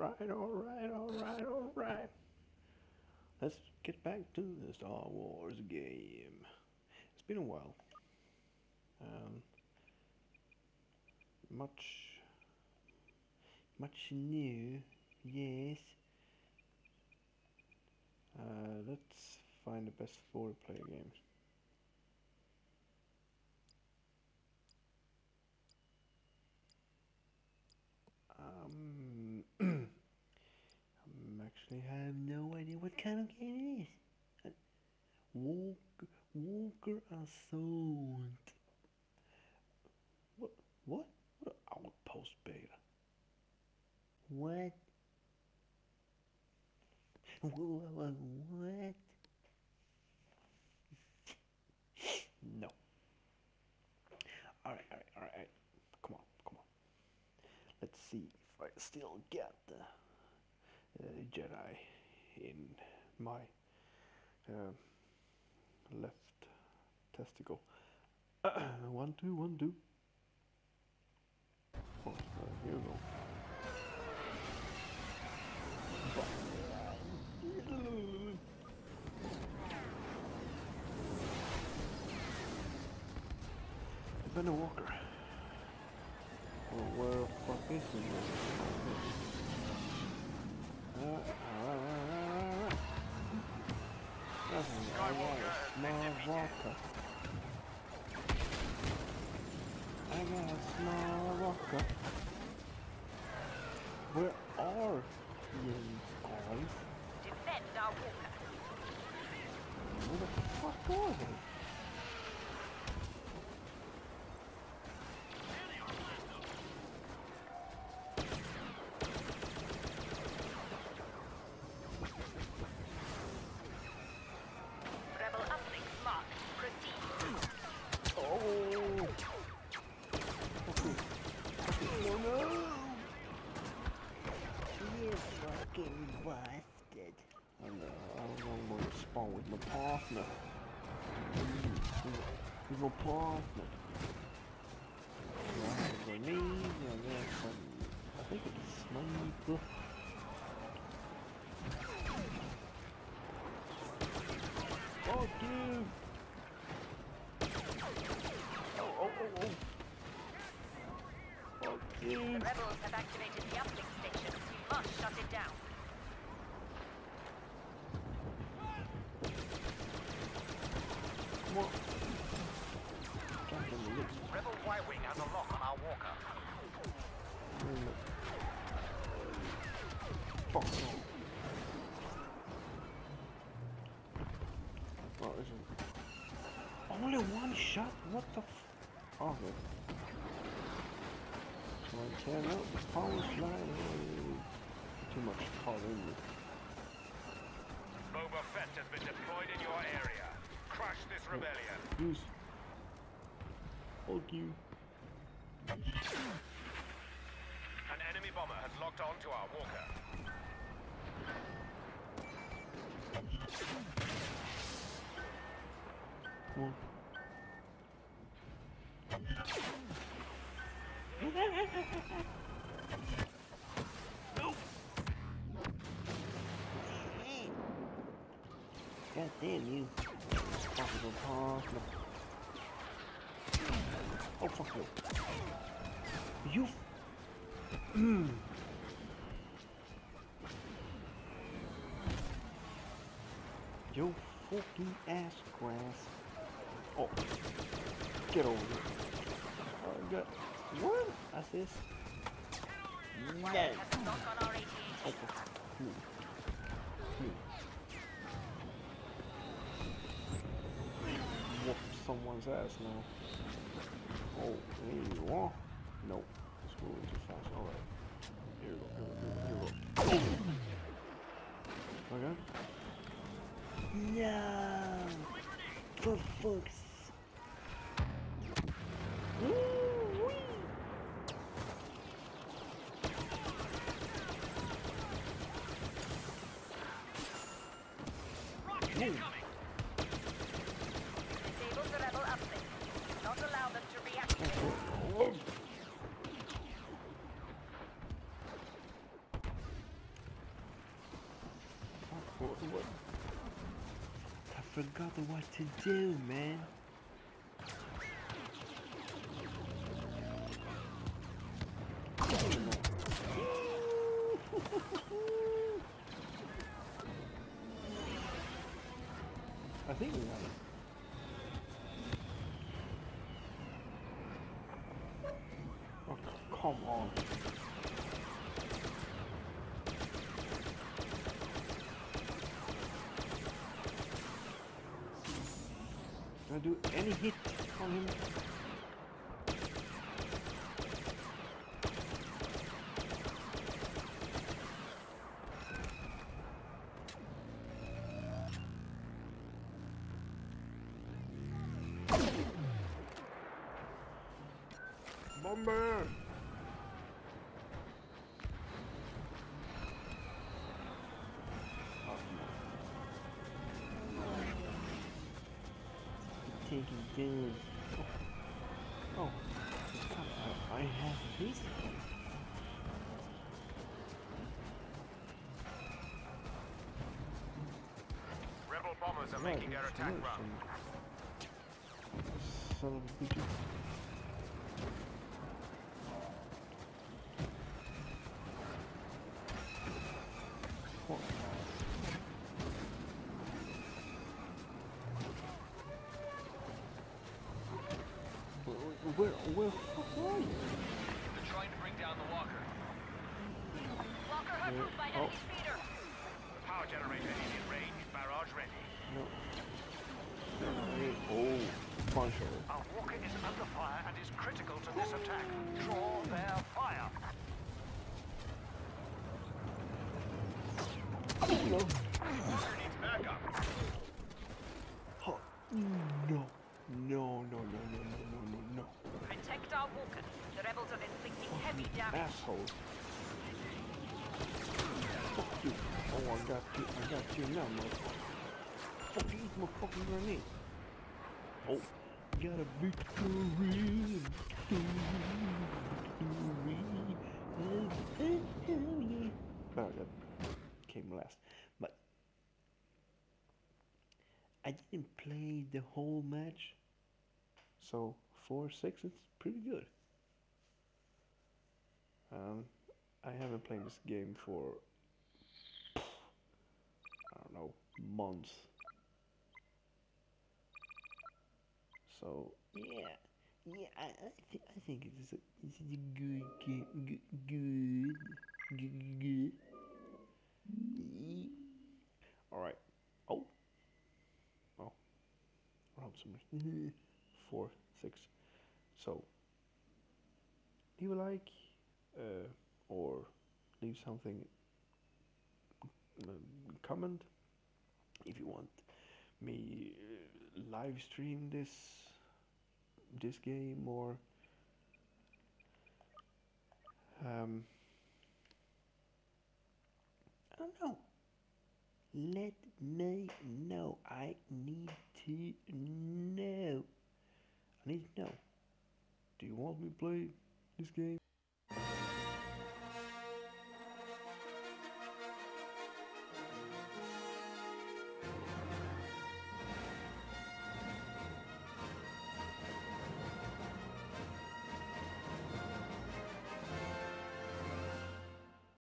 Alright. Let's get back to the Star Wars game. It's been a while. Much new, yes. Let's find the best 4-player games. Actually have no idea what kind of game it is. Walker Assault. What? What? What? Outpost beta. What? What? No. Alright. Come on. Let's see if I still get the Jedi in my left testicle. 1, 2, 1, 2. Oh, here we go. Defender Walker. Well, where the fuck is he? I got a small walker. Where are you guys? Defend our walker. Where the fuck are they? Rebel uplink marked. Proceed. Oh! No! You fucking bastard. I don't know where to spawn with my partner. With my partner. I think it's sniper. Fuck you! Oh. Fuck you! The rebels have activated the uplink station. We must shut it down. Come on. Jump in the lips. Rebel Y-Wing has a lock on our walker. Fuck no. Oh, is it? Only one shot? What the f... Oh, okay. So I turn out the power slide. Too much power in it. Boba Fett has been deployed in your area. Crush this rebellion. Use. Fuck you. An enemy bomber has locked on to our walker. Come on. No. God damn you. Possible partner. Oh fuck you. You You fucking ass grass. Oh, get over here. I got what? Assist? No. Has a lock on our 88. Okay. Whoop someone's ass now. Oh, there you are. Nope. It's moving too fast. Alright. Here we go. Okay. No! For fuck's woo-wee. Disable the rebel uplink. Do not allow them to reactivate. What? I forgot what to do, man. I think we got it. Oh, come on. Did I do any hit on him? Bomber! Taking damage. Oh, I have this. Rebel bombers are making their attack run. Son of a bitch. Where the fuck are you? They're trying to bring down the walker. Walker harpooned by enemy speeder. Power generator is in range. Barrage ready. No. Oh, punch her. Our walker is under fire and is critical to this attack. Draw their fire. No. Walker needs backup. Oh, no. No. Protect our walkers. The rebels are inflicting heavy damage. Asshole. Fuck you. Oh, I got you now, motherfucker. Fuck you, motherfucking grenade. Oh, got a victory. Oh, that came last. But I didn't play the whole match. So 4-6, it's pretty good. I haven't played this game for, I don't know, months. So yeah, I think it's a good game, good. All right. Oh, around some 4-6. So, leave a like, or leave something, comment if you want me live stream this game, or I don't know. Let me know. I need to know. Do you want me to play this game?